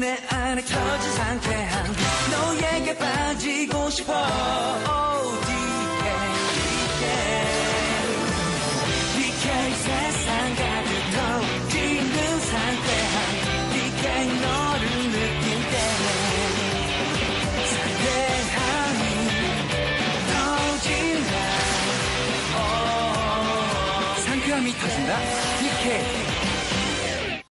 내 안에 터진 상쾌한 너에게 빠지고 싶어. DK 세상 가득 터지는 상쾌한 DK 너를 느낄 때 상쾌함이 터진다. 상쾌함이 터진다. DK